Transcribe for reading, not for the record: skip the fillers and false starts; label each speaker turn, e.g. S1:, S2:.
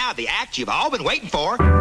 S1: now, the act you've all been waiting for.